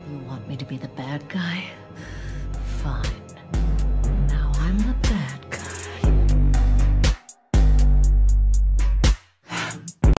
You want me to be the bad guy?